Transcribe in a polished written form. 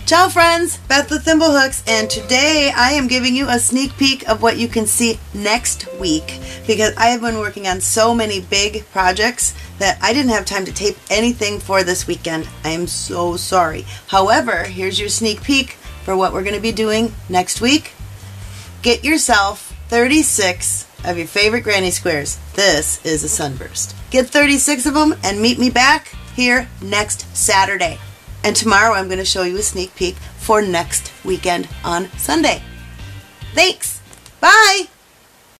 Ciao friends, Beth with ThimbleHooks, and today I am giving you a sneak peek of what you can see next week because I have been working on so many big projects that I didn't have time to tape anything for this weekend. I am so sorry. However, here's your sneak peek for what we're going to be doing next week. Get yourself 36 of your favorite granny squares. This is a sunburst. Get 36 of them and meet me back here next Saturday. And tomorrow I'm going to show you a sneak peek for next weekend on Sunday. Thanks. Bye.